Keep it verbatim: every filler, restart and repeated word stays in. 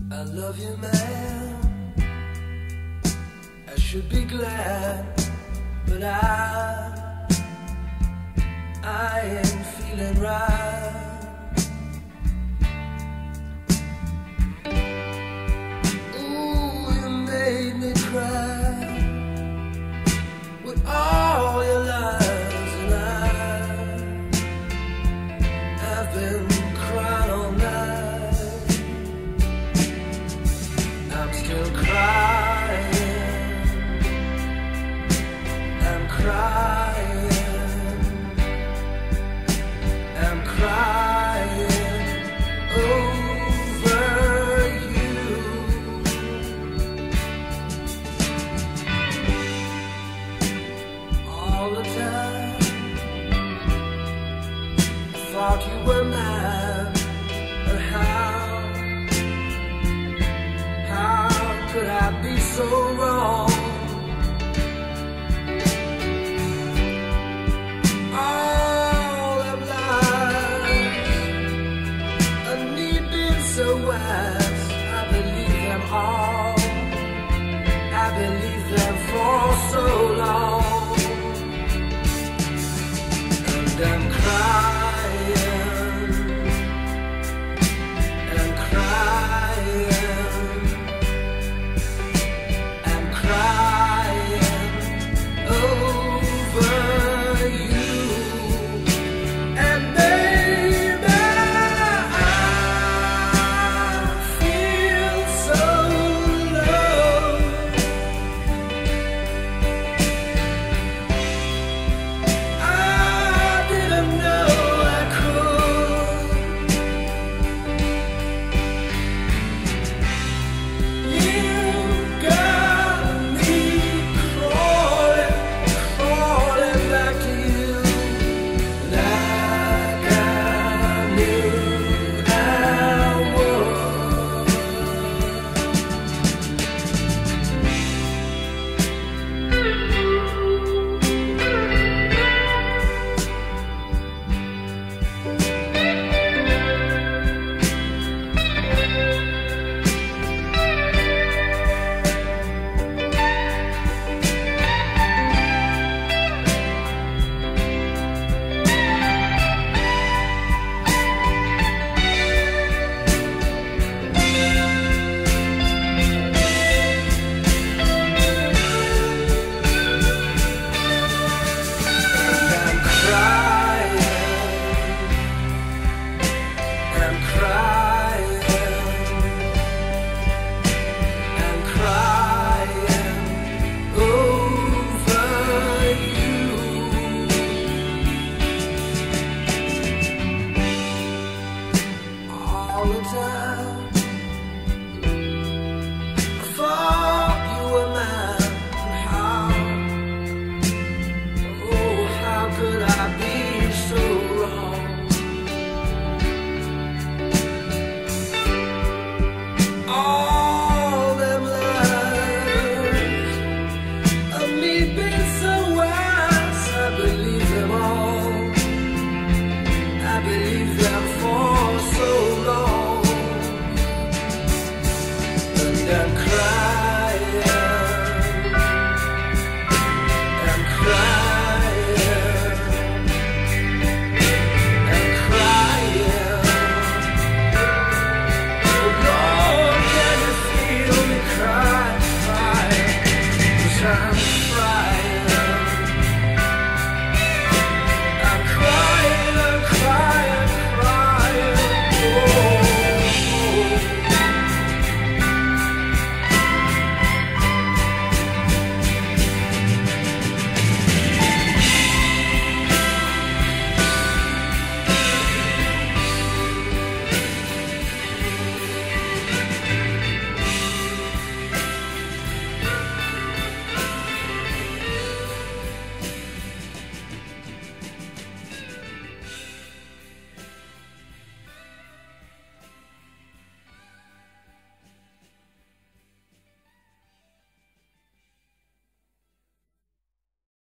I love you, man. I should be glad, but I, I ain't feeling right. Ooh, you made me cry with all your lies, and I, I've been crying all night. I'm still crying. I'm crying. I'm crying over you. All the time I thought you were mine, but how, how could I be so wrong? All of lies, a need being so wise. I believe them all, I believe them for so long. And I'm crying, I'm crying, I'm crying over you. And baby, I feel so low. I didn't know I could. You got me crawling, crawling back to you, like I knew I would. I'm crying, I'm crying, I'm crying over you. All the time